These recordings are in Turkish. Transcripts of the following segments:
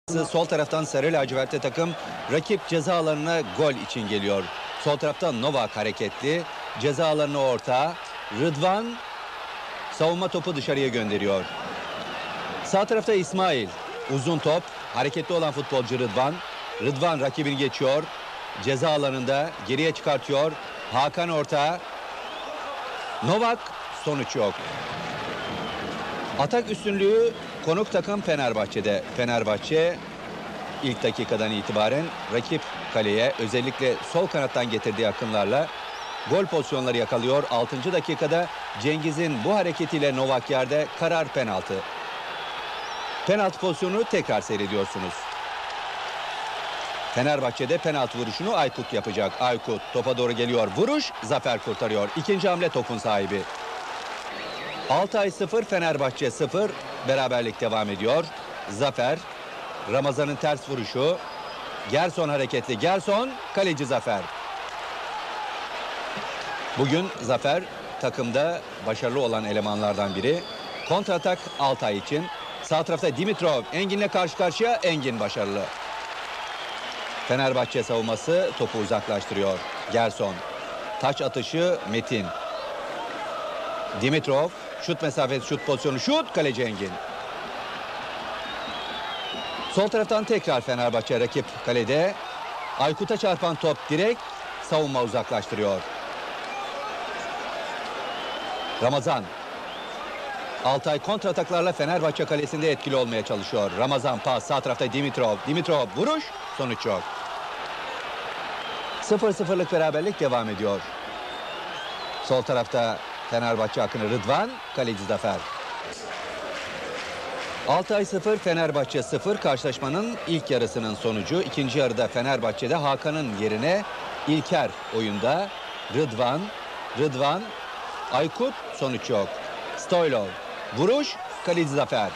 Sol taraftan sarı lacivertli takım rakip ceza alanına gol için geliyor. Sol tarafta Novak hareketli. Ceza alanına orta. Rıdvan savunma topu dışarıya gönderiyor. Sağ tarafta İsmail. Uzun top. Hareketli olan futbolcu Rıdvan. Rıdvan rakibini geçiyor. Ceza alanında geriye çıkartıyor. Hakan orta. Novak, sonuç yok. Atak üstünlüğü konuk takım Fenerbahçe'de. Fenerbahçe ilk dakikadan itibaren rakip kaleye özellikle sol kanattan getirdiği akımlarla gol pozisyonları yakalıyor. 6. dakikada Cengiz'in bu hareketiyle Novak yerde, karar penaltı. Penaltı pozisyonu tekrar seyrediyorsunuz. Fenerbahçe'de penaltı vuruşunu Aykut yapacak. Aykut topa doğru geliyor. Vuruş, Zafer kurtarıyor. İkinci hamle topun sahibi. Altay 0, Fenerbahçe 0. Beraberlik devam ediyor. Zafer, Ramazan'ın ters vuruşu. Gerson hareketli. Gerson, kaleci Zafer. Bugün Zafer takımda başarılı olan elemanlardan biri. Kontratak Altay için. Sağ tarafta Dimitrov, Engin'le karşı karşıya. Engin başarılı. Fenerbahçe savunması topu uzaklaştırıyor. Gerson. Taç atışı Metin. Dimitrov. Şut mesafesi, şut pozisyonu, şut, kaleci Engin. Sol taraftan tekrar Fenerbahçe rakip kalede. Aykut'a çarpan top direkt, savunma uzaklaştırıyor. Ramazan. Altay kontrataklarla Fenerbahçe kalesinde etkili olmaya çalışıyor. Ramazan pas, sağ tarafta Dimitrov. Dimitrov vuruş, sonuç yok. 0-0'lık beraberlik devam ediyor. Sol tarafta Fenerbahçe akını Rıdvan, kaleci Zafer. Altay 0, Fenerbahçe 0. Karşılaşmanın ilk yarısının sonucu. İkinci yarıda Fenerbahçe'de Hakan'ın yerine İlker oyunda. Rıdvan, Aykut, sonuç yok. Stoylov, vuruş, kaleci Zafer.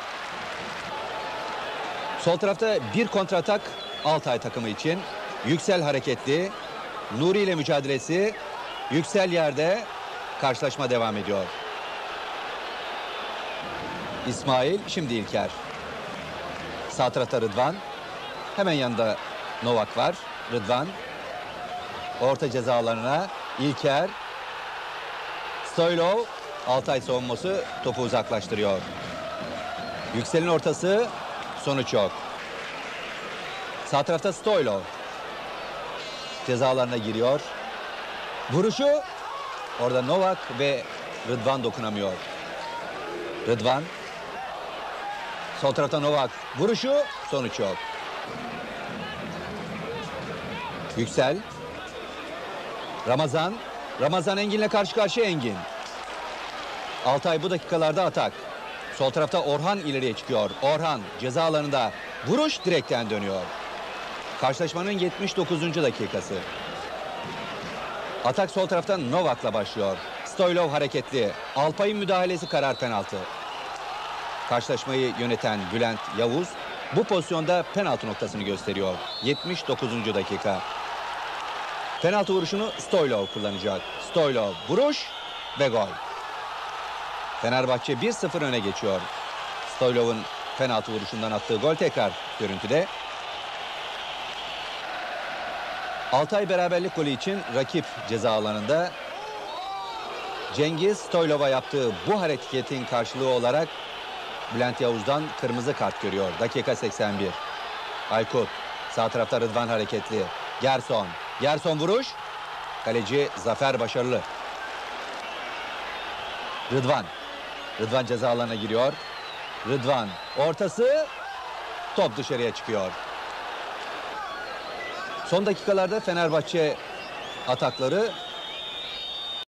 Sol tarafta bir kontratak Altay takımı için. Yüksel hareketli. Nuri ile mücadelesi. Yüksel yerde. Karşılaşma devam ediyor. İsmail, şimdi İlker. Sağ tarafta Rıdvan. Hemen yanında Novak var. Rıdvan. Orta ceza alanına İlker. Stoylov. Altay savunması topu uzaklaştırıyor. Yüksel'in ortası, sonuç yok. Sağ tarafta Stoylov. Ceza alanına giriyor. Vuruşu. Orada Novak ve Rıdvan dokunamıyor. Rıdvan. Sol tarafta Novak. Vuruşu, sonuç yok. Yüksel. Ramazan Engin'le karşı karşıya Engin. Altay bu dakikalarda atak. Sol tarafta Orhan ileriye çıkıyor. Orhan ceza alanında. Vuruş direkten dönüyor. Karşılaşmanın 79. dakikası. Atak sol taraftan Novak'la başlıyor. Stoylov hareketli. Alpay'ın müdahalesi, karar penaltı. Karşılaşmayı yöneten Bülent Yavuz bu pozisyonda penaltı noktasını gösteriyor. 79. dakika. Penaltı vuruşunu Stoylov kullanacak. Stoylov vuruş ve gol. Fenerbahçe 1-0 öne geçiyor. Stoylov'un penaltı vuruşundan attığı gol tekrar görüntüde. Altay beraberlik golü için rakip ceza alanında. Cengiz Stoylov'a yaptığı bu hareketin karşılığı olarak Bülent Yavuz'dan kırmızı kart görüyor. Dakika 81. Aykut. Sağ tarafta Rıdvan hareketli. Gerson vuruş. Kaleci Zafer başarılı. Rıdvan ceza alanına giriyor. Rıdvan ortası. Top dışarıya çıkıyor. Son dakikalarda Fenerbahçe atakları